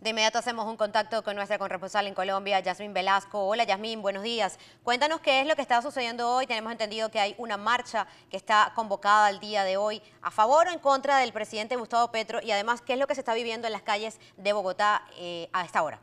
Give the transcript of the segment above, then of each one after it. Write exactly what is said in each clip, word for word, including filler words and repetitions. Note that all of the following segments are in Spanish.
De inmediato hacemos un contacto con nuestra corresponsal en Colombia, Yasmín Velasco. Hola Yasmín, buenos días. Cuéntanos qué es lo que está sucediendo hoy. Tenemos entendido que hay una marcha que está convocada el día de hoy a favor o en contra del presidente Gustavo Petro y además qué es lo que se está viviendo en las calles de Bogotá eh, a esta hora.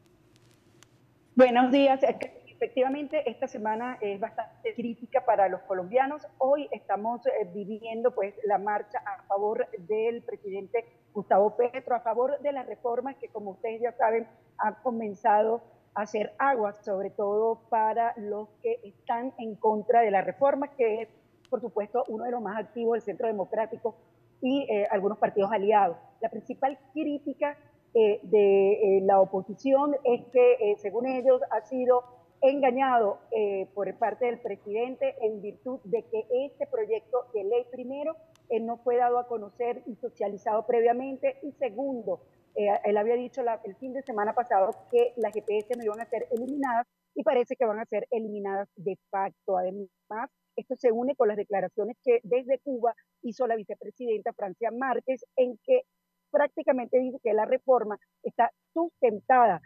Buenos días. Efectivamente, esta semana es bastante crítica para los colombianos. Hoy estamos eh, viviendo pues la marcha a favor del presidente Gustavo Petro, a favor de las reformas que, como ustedes ya saben, han comenzado a hacer aguas, sobre todo para los que están en contra de la reforma, que es, por supuesto, uno de los más activos del Centro Democrático y eh, algunos partidos aliados. La principal crítica eh, de eh, la oposición es que, eh, según ellos, ha sido engañado eh, por parte del presidente en virtud de que este proyecto de ley, primero, eh, no fue dado a conocer y socializado previamente, y segundo, eh, él había dicho la, el fin de semana pasado que las G P S no iban a ser eliminadas y parece que van a ser eliminadas de facto. Además, esto se une con las declaraciones que desde Cuba hizo la vicepresidenta Francia Márquez, en que prácticamente dice que la reforma está sustentada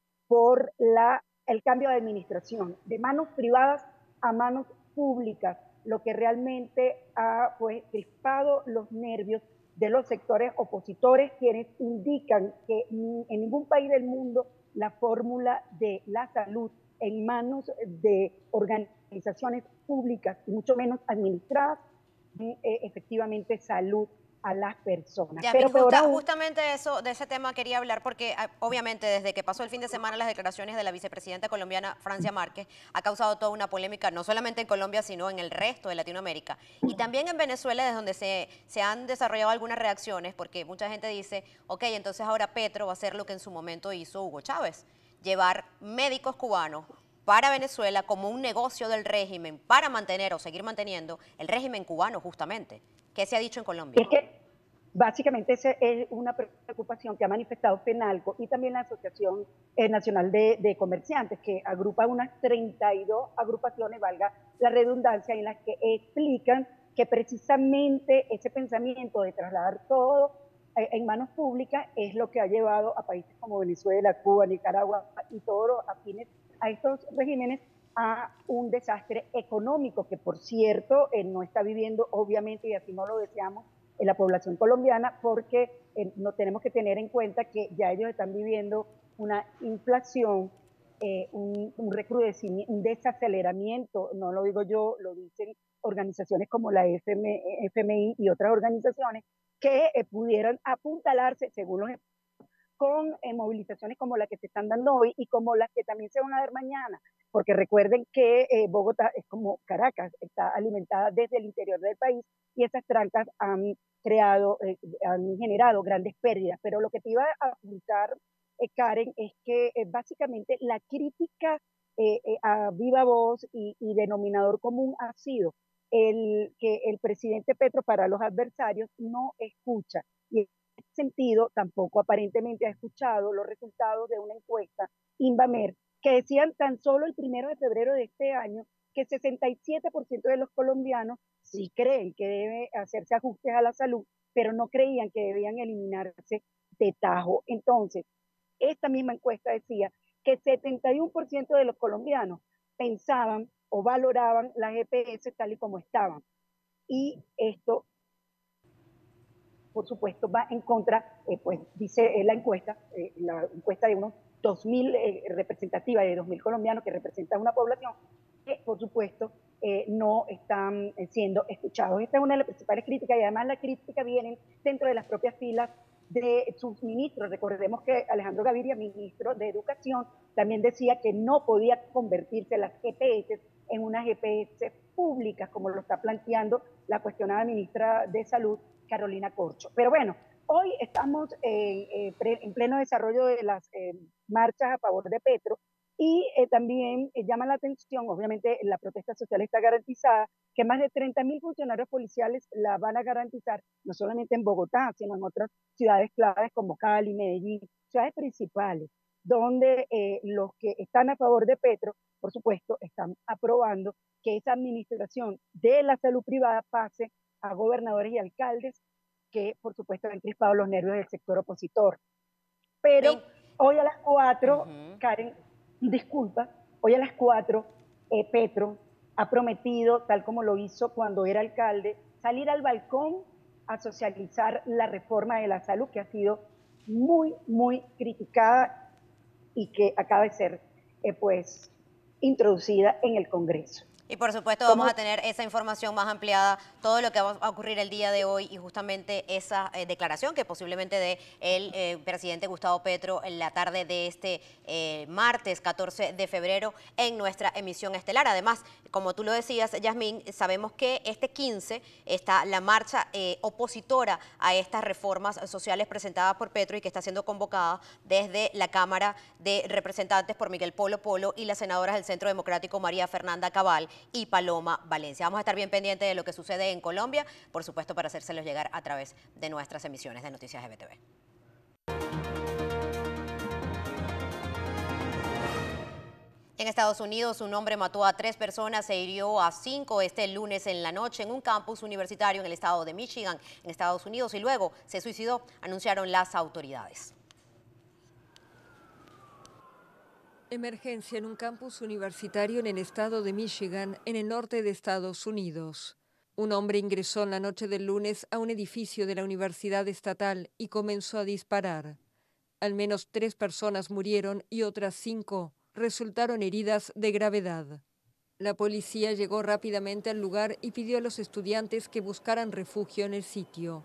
por la, el cambio de administración, de manos privadas a manos públicas, lo que realmente ha pues, crispado los nervios de los sectores opositores, quienes indican que en ningún país del mundo la fórmula de la salud en manos de organizaciones públicas, y mucho menos administradas, eh, efectivamente salud a las personas. Yasmín, Pero peor justa, aún, justamente eso, de ese tema quería hablar porque ah, obviamente desde que pasó el fin de semana las declaraciones de la vicepresidenta colombiana Francia Márquez ha causado toda una polémica, no solamente en Colombia, sino en el resto de Latinoamérica. Y también en Venezuela, desde donde se, se han desarrollado algunas reacciones, porque mucha gente dice, ok, entonces ahora Petro va a hacer lo que en su momento hizo Hugo Chávez, llevar médicos cubanos para Venezuela como un negocio del régimen para mantener o seguir manteniendo el régimen cubano justamente. ¿Qué se ha dicho en Colombia? es que básicamente esa es una preocupación que ha manifestado FENALCO y también la Asociación eh, Nacional de, de Comerciantes, que agrupa unas treinta y dos agrupaciones, valga la redundancia, en las que explican que precisamente ese pensamiento de trasladar todo eh, en manos públicas es lo que ha llevado a países como Venezuela, Cuba, Nicaragua y todos los afines a estos regímenes a un desastre económico que, por cierto, eh, no está viviendo, obviamente, y así no lo deseamos, en la población colombiana, porque eh, no tenemos que tener en cuenta que ya ellos están viviendo una inflación, eh, un, un recrudecimiento, un desaceleramiento, no lo digo yo, lo dicen organizaciones como la F M, F M I y otras organizaciones que eh, pudieran apuntalarse, según los con eh, movilizaciones como las que se están dando hoy y como las que también se van a dar mañana, porque recuerden que eh, Bogotá es como Caracas, está alimentada desde el interior del país y esas trancas han creado, eh, han generado grandes pérdidas. Pero lo que te iba a apuntar, eh, Karen, es que eh, básicamente la crítica eh, eh, a viva voz y, y denominador común ha sido el que el presidente Petro para los adversarios no escucha. Y sentido, tampoco aparentemente ha escuchado los resultados de una encuesta Invamer que decían tan solo el primero de febrero de este año que sesenta y siete por ciento de los colombianos sí creen que debe hacerse ajustes a la salud, pero no creían que debían eliminarse de tajo. Entonces, esta misma encuesta decía que setenta y uno por ciento de los colombianos pensaban o valoraban las G P S tal y como estaban. Y esto por supuesto, va en contra, eh, pues dice eh, la encuesta, eh, la encuesta de unos dos mil eh, representativa de dos mil colombianos que representan una población que, por supuesto, eh, no están siendo escuchados. Esta es una de las principales críticas y además las críticas vienen dentro de las propias filas de sus ministros. Recordemos que Alejandro Gaviria, ministro de Educación, también decía que no podía convertirse las G P S en una G P S pública, como lo está planteando la cuestionada ministra de Salud, Carolina Corcho. Pero bueno, hoy estamos eh, eh, en pleno desarrollo de las eh, marchas a favor de Petro y eh, también eh, llama la atención, obviamente la protesta social está garantizada, que más de treinta mil funcionarios policiales la van a garantizar, no solamente en Bogotá, sino en otras ciudades claves como Cali, Medellín, ciudades principales, donde eh, los que están a favor de Petro, por supuesto, están aprobando que esa administración de la salud privada pase a gobernadores y alcaldes que, por supuesto, han crispado los nervios del sector opositor. Pero Hoy a las cuatro, Ujú. Karen, disculpa, hoy a las cuatro, eh, Petro ha prometido, tal como lo hizo cuando era alcalde, salir al balcón a socializar la reforma de la salud, que ha sido muy, muy criticada y que acaba de ser, eh, pues, introducida en el Congreso. Y por supuesto vamos Como a tener esa información más ampliada, todo lo que va a ocurrir el día de hoy y justamente esa eh, declaración que posiblemente dé el eh, presidente Gustavo Petro en la tarde de este eh, martes catorce de febrero en nuestra emisión estelar. Además, como tú lo decías, Yasmín, sabemos que este quince está la marcha eh, opositora a estas reformas sociales presentadas por Petro y que está siendo convocada desde la Cámara de Representantes por Miguel Polo Polo y las senadoras del Centro Democrático María Fernanda Cabal y Paloma Valencia. Vamos a estar bien pendientes de lo que sucede en Colombia, por supuesto para hacérselos llegar a través de nuestras emisiones de Noticias G B T V. En Estados Unidos, un hombre mató a tres personas e hirió a cinco este lunes en la noche en un campus universitario en el estado de Michigan, en Estados Unidos, y luego se suicidó, anunciaron las autoridades. Emergencia en un campus universitario en el estado de Michigan, en el norte de Estados Unidos. Un hombre ingresó en la noche del lunes a un edificio de la Universidad Estatal y comenzó a disparar. Al menos tres personas murieron y otras cinco resultaron heridas de gravedad. La policía llegó rápidamente al lugar y pidió a los estudiantes que buscaran refugio en el sitio.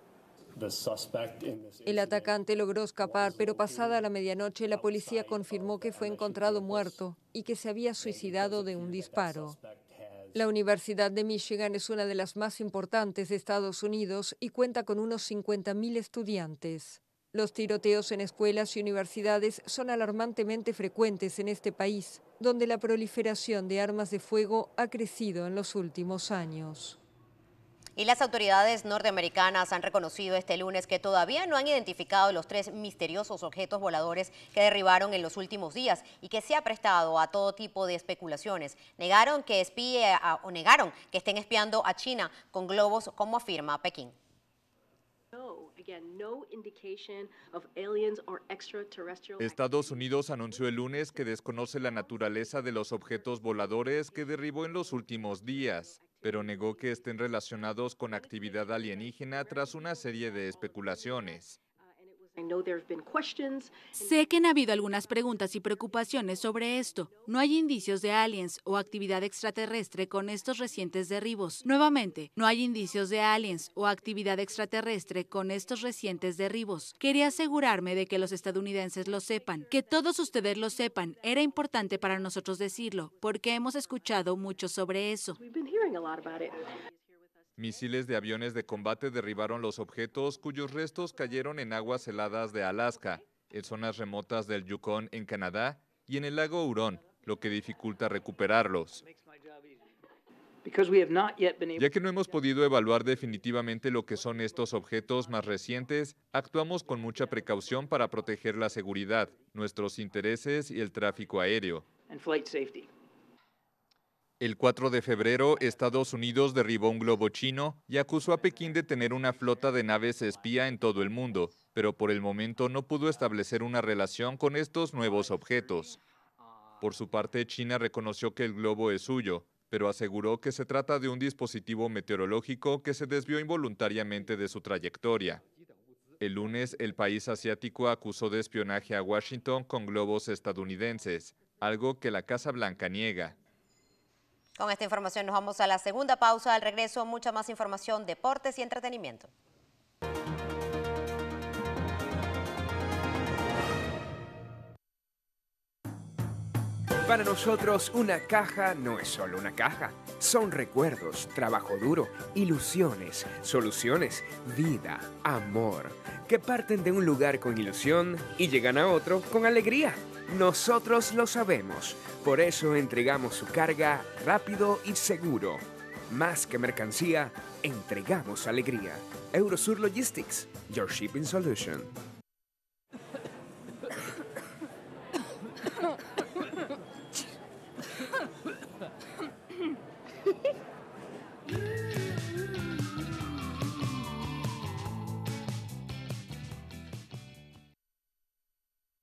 El atacante logró escapar, pero pasada la medianoche la policía confirmó que fue encontrado muerto y que se había suicidado de un disparo. La Universidad de Michigan es una de las más importantes de Estados Unidos y cuenta con unos cincuenta mil estudiantes. Los tiroteos en escuelas y universidades son alarmantemente frecuentes en este país, donde la proliferación de armas de fuego ha crecido en los últimos años. Y las autoridades norteamericanas han reconocido este lunes que todavía no han identificado los tres misteriosos objetos voladores que derribaron en los últimos días y que se ha prestado a todo tipo de especulaciones. Negaron que espíe a, o negaron que estén espiando a China con globos, como afirma Pekín. Estados Unidos anunció el lunes que desconoce la naturaleza de los objetos voladores que derribó en los últimos días, pero negó que estén relacionados con actividad alienígena tras una serie de especulaciones. Sé que han habido algunas preguntas y preocupaciones sobre esto. No hay indicios de aliens o actividad extraterrestre con estos recientes derribos. Nuevamente, no hay indicios de aliens o actividad extraterrestre con estos recientes derribos. Quería asegurarme de que los estadounidenses lo sepan, que todos ustedes lo sepan. Era importante para nosotros decirlo, porque hemos escuchado mucho sobre eso. Misiles de aviones de combate derribaron los objetos cuyos restos cayeron en aguas heladas de Alaska, en zonas remotas del Yukón en Canadá y en el lago Hurón, lo que dificulta recuperarlos. Ya que no hemos podido evaluar definitivamente lo que son estos objetos más recientes, actuamos con mucha precaución para proteger la seguridad, nuestros intereses y el tráfico aéreo. El cuatro de febrero, Estados Unidos derribó un globo chino y acusó a Pekín de tener una flota de naves espía en todo el mundo, pero por el momento no pudo establecer una relación con estos nuevos objetos. Por su parte, China reconoció que el globo es suyo, pero aseguró que se trata de un dispositivo meteorológico que se desvió involuntariamente de su trayectoria. El lunes, el país asiático acusó de espionaje a Washington con globos estadounidenses, algo que la Casa Blanca niega. Con esta información nos vamos a la segunda pausa. Al regreso, mucha más información, deportes y entretenimiento. Para nosotros, una caja no es solo una caja. Son recuerdos, trabajo duro, ilusiones, soluciones, vida, amor, que parten de un lugar con ilusión y llegan a otro con alegría. Nosotros lo sabemos. Por eso entregamos su carga rápido y seguro. Más que mercancía, entregamos alegría. Eurosur Logistics, your shipping solution.